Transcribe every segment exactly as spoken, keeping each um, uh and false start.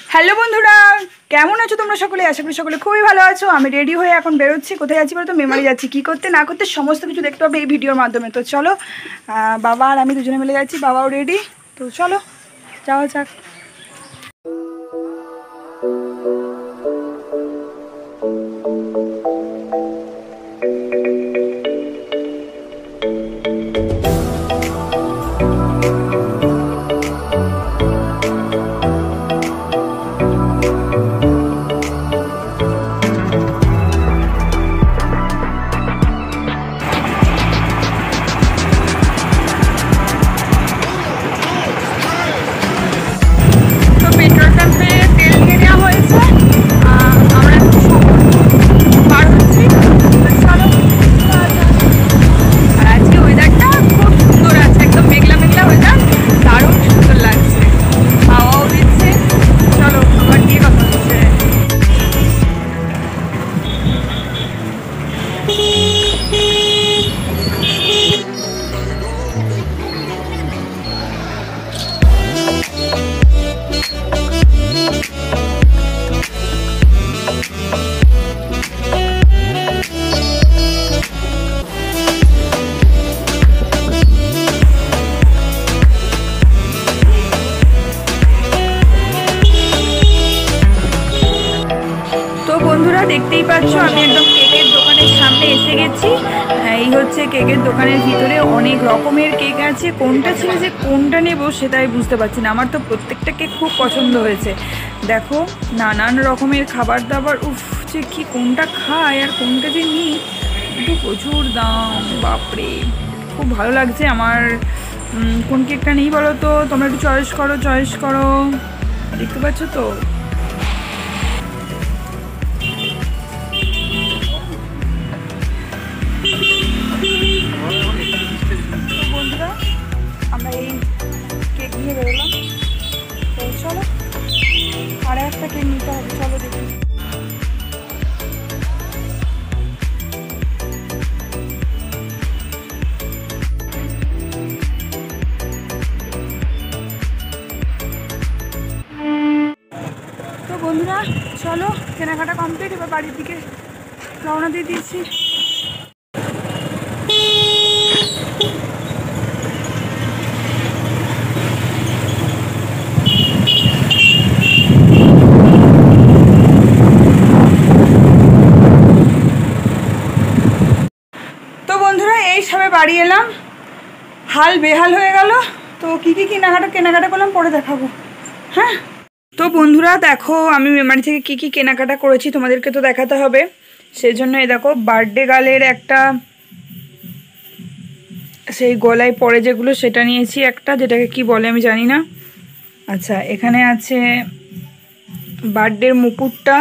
Hello বন্ধুরা, কেমন আছো তোমরা সকলে? আশা করি সকলে খুবই ভালো আছো। আমি রেডি হয়ে এখন বেরোচ্ছি। কোথায় যাচ্ছি বলো তো? মেমারি যাচ্ছি। কী করতে না করতে সমস্ত কিছু দেখতে পাবে এই ভিডিওর মাধ্যমে। তো চলো, বাবা আর আমি দুজনে মিলে যাচ্ছি। বাবাও রেডি, তো চলো যাওয়া যাক। বন্ধুরা দেখতেই পাচ্ছ, আমি একদম কেকের দোকানের সামনে এসে গেছি। এই হচ্ছে কেকের দোকানের ভিতরে অনেক রকমের কেক আছে। কোনটা ছিল যে কোনটা নেব সেটাই বুঝতে পারছি না। আমার তো প্রত্যেকটা কেক খুব পছন্দ হয়েছে। দেখো নানান রকমের খাবার দাবার, উফ যে কি কোনটা খাই আর কোনটা যে নিই, কিন্তু প্রচুর দাম, বাপরে। খুব ভালো লাগছে আমার। কোন কেকটা নিই বলো তো? তোমরা একটু চয়েস করো চয়েস করো দেখতে পাচ্ছ তো। বন্ধুরা আমরা এই কেক নিয়ে বেরোলাম। তো চলো আর একটা কেক নিতে হবে, চলো দেখি। তো বন্ধুরা চলো, কেনাকাটা কমপ্লিট, এবার বাড়ির দিকে রওনা দিয়ে দিয়েছি। এই সবে বাড়ি এলাম, হাল বেহাল হয়ে গেল। তো কী কী কেনাকাটা কেনাকাটা করলাম পরে দেখাবো। হ্যাঁ তো বন্ধুরা দেখো, আমি মেমারি থেকে কী কী কেনাকাটা করেছি তোমাদেরকে তো দেখাতে হবে। সেই জন্য এই দেখো বার্থডে গার্লের একটা, সেই গলায় পরে যেগুলো সেটা নিয়েছি একটা, যেটাকে কি বলে আমি জানি না। আচ্ছা এখানে আছে বার্থডের মুকুটটা,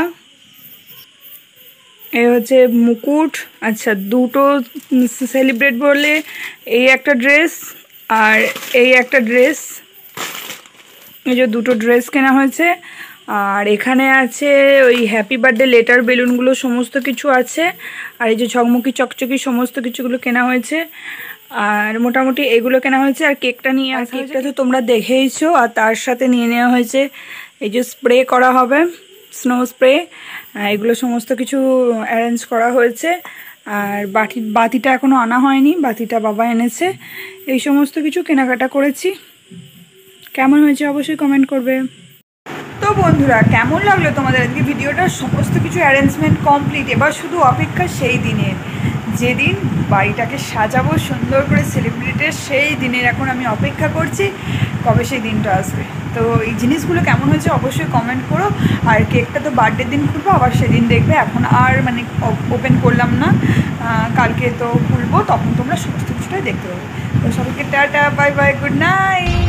এই হচ্ছে মুকুট। আচ্ছা দুটো সেলিব্রেট বলে এই একটা ড্রেস আর এই একটা ড্রেস, এই যে দুটো ড্রেস কেনা হয়েছে। আর এখানে আছে ওই হ্যাপি বার্থডে লেটার বেলুনগুলো সমস্ত কিছু আছে। আর এই যে ঝকমকি চকচকি সমস্ত কিছুগুলো কেনা হয়েছে। আর মোটামুটি এগুলো কেনা হয়েছে। আর কেকটা নিয়ে আসা হয়েছে, কেকটা তো তোমরা দেখেইছো। আর তার সাথে নিয়ে নেওয়া হয়েছে এই যে স্প্রে করা হবে, স্নো স্প্রে, এগুলো সমস্ত কিছু অ্যারেঞ্জ করা হয়েছে। আর বাটি বাতিটা এখনও আনা হয়নি, বাতিটা বাবা এনেছে। এই সমস্ত কিছু কেনাকাটা করেছি। কেমন হয়েছে অবশ্যই কমেন্ট করবে। তো বন্ধুরা কেমন লাগলো তোমাদের আজকে ভিডিওটা? সমস্ত কিছু অ্যারেঞ্জমেন্ট কমপ্লিট। এবার শুধু অপেক্ষা সেই দিনের, যেদিন বাড়িটাকে সাজাবো সুন্দর করে সেলিব্রেটের, সেই দিনের এখন আমি অপেক্ষা করছি কবে সেই দিনটা আসবে। তো এই জিনিসগুলো কেমন হয়েছে অবশ্যই কমেন্ট করো। আর কেকটা তো বার্থডের দিন খুলবো, আবার সেদিন দেখবে। এখন আর মানে ওপেন করলাম না, কালকে তো খুলবো, তখন তোমরা সমস্ত কিছুটাই দেখতে পাবে। তো সবাইকে tata, bye bye, good night.